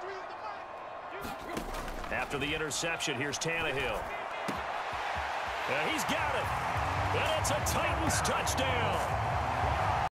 After the interception, here's Tannehill. And he's got it. And it's a Titans touchdown.